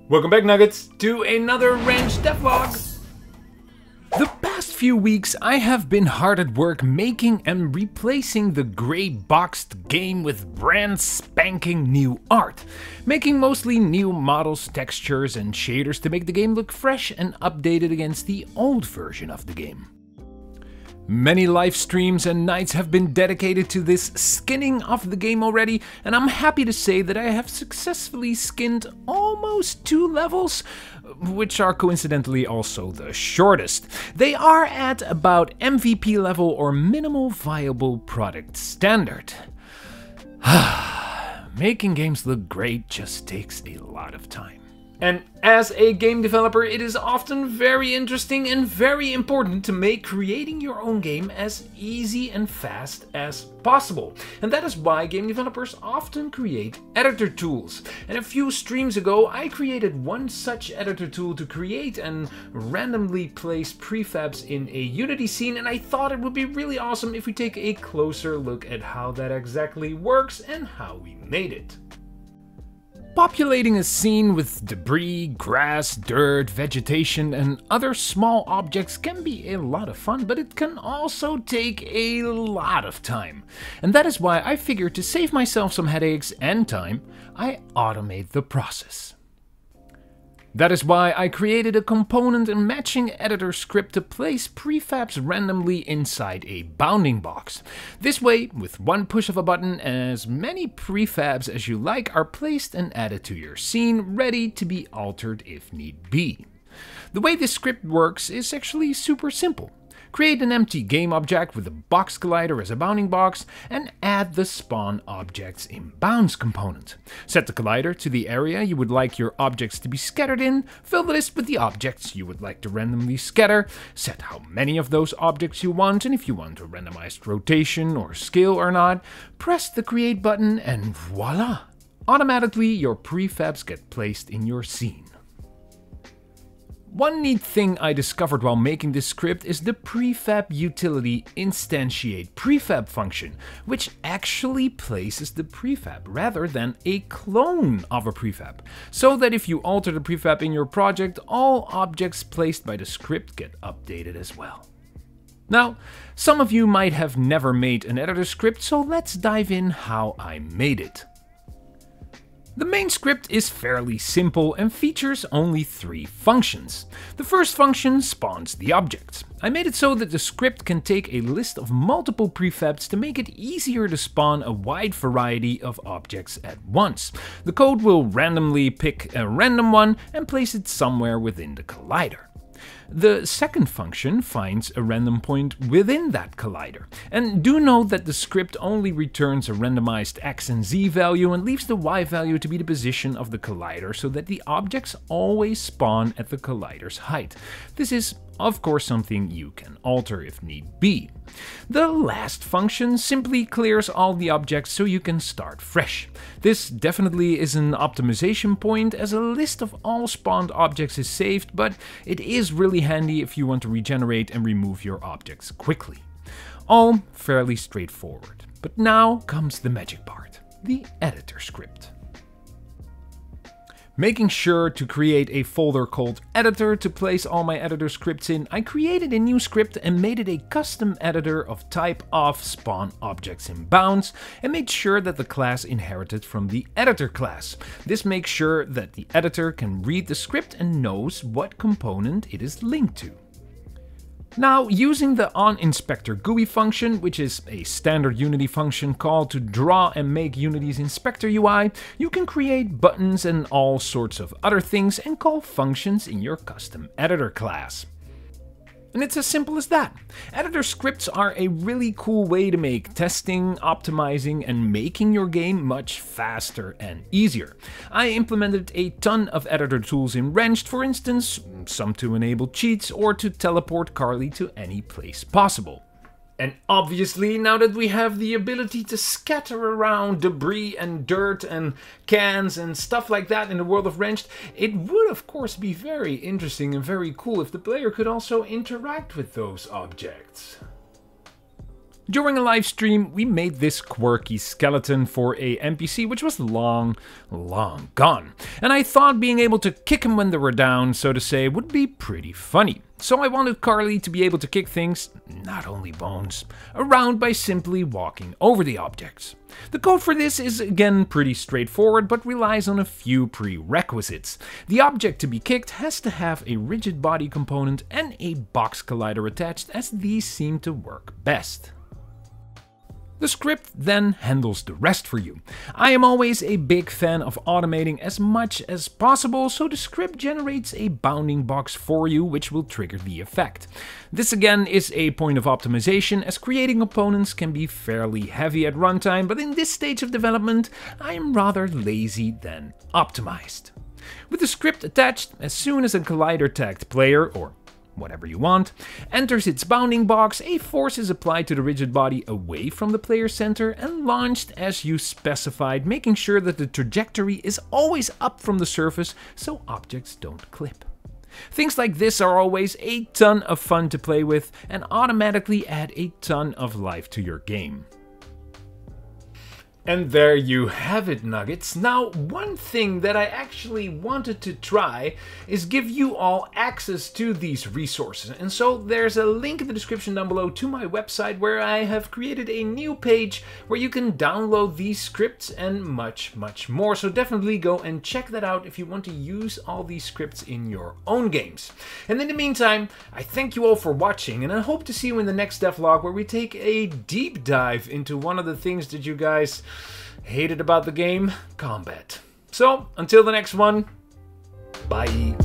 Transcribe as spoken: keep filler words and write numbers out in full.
Welcome back, Nuggets, to another Wrench Devlog. The past few weeks I have been hard at work making and replacing the grey boxed game with brand spanking new art. Making mostly new models, textures and shaders to make the game look fresh and updated against the old version of the game. Many live streams and nights have been dedicated to this skinning of the game already, and I'm happy to say that I have successfully skinned almost two levels, which are coincidentally also the shortest. They are at about M V P level or minimal viable product standard. Making games look great just takes a lot of time. And as a game developer, it is often very interesting and very important to make creating your own game as easy and fast as possible. And that is why game developers often create editor tools. And a few streams ago, I created one such editor tool to create and randomly place prefabs in a Unity scene, and I thought it would be really awesome if we take a closer look at how that exactly works and how we made it. Populating a scene with debris, grass, dirt, vegetation and other small objects can be a lot of fun, but it can also take a lot of time. And that is why I figured to save myself some headaches and time, I automate the process. That is why I created a component and matching editor script to place prefabs randomly inside a bounding box. This way, with one push of a button, as many prefabs as you like are placed and added to your scene, ready to be altered if need be. The way this script works is actually super simple. Create an empty game object with a box collider as a bounding box and add the spawn objects in bounds component. Set the collider to the area you would like your objects to be scattered in, fill the list with the objects you would like to randomly scatter, set how many of those objects you want and if you want a randomized rotation or scale or not, press the create button and voila! Automatically your prefabs get placed in your scene. One neat thing I discovered while making this script is the prefab utility instantiate prefab function, which actually places the prefab rather than a clone of a prefab, so that if you alter the prefab in your project, all objects placed by the script get updated as well. Now, some of you might have never made an editor script, so let's dive in how I made it. The main script is fairly simple and features only three functions. The first function spawns the objects. I made it so that the script can take a list of multiple prefabs to make it easier to spawn a wide variety of objects at once. The code will randomly pick a random one and place it somewhere within the collider. The second function finds a random point within that collider. And do note that the script only returns a randomized x and z value and leaves the y value to be the position of the collider so that the objects always spawn at the collider's height. This is, of course, something you can alter if need be. The last function simply clears all the objects so you can start fresh. This definitely is an optimization point as a list of all spawned objects is saved, but it is really handy if you want to regenerate and remove your objects quickly. All fairly straightforward. But now comes the magic part, the editor script. Making sure to create a folder called editor to place all my editor scripts in, I created a new script and made it a custom editor of type of spawn objects in bounds and made sure that the class inherited from the editor class. This makes sure that the editor can read the script and knows what component it is linked to. Now, using the onInspector G U I function, which is a standard Unity function call to draw and make Unity's inspector U I, you can create buttons and all sorts of other things and call functions in your custom editor class. And it's as simple as that. Editor scripts are a really cool way to make testing, optimizing, and making your game much faster and easier. I implemented a ton of editor tools in Wrenched, for instance, some to enable cheats or to teleport Carly to any place possible. And obviously, now that we have the ability to scatter around debris and dirt and cans and stuff like that in the world of Wrenched, it would of course be very interesting and very cool if the player could also interact with those objects. During a live stream, we made this quirky skeleton for a N P C which was long, long gone. And I thought being able to kick them when they were down, so to say, would be pretty funny. So I wanted Carly to be able to kick things, not only bones, around by simply walking over the objects. The code for this is again pretty straightforward, but relies on a few prerequisites. The object to be kicked has to have a rigid body component and a box collider attached, as these seem to work best. The script then handles the rest for you. I am always a big fan of automating as much as possible, so the script generates a bounding box for you which will trigger the effect. This again is a point of optimization, as creating components can be fairly heavy at runtime, but in this stage of development I am rather lazy than optimized. With the script attached, as soon as a collider tagged player, or whatever you want, enters its bounding box, a force is applied to the rigid body away from the player center and launched as you specified, making sure that the trajectory is always up from the surface so objects don't clip. Things like this are always a ton of fun to play with and automatically add a ton of life to your game. And there you have it, Nuggets. Now, one thing that I actually wanted to try is give you all access to these resources. And so there's a link in the description down below to my website where I have created a new page where you can download these scripts and much, much more. So definitely go and check that out if you want to use all these scripts in your own games. And in the meantime, I thank you all for watching, and I hope to see you in the next devlog where we take a deep dive into one of the things that you guys hated about the game, combat. So, until the next one, bye.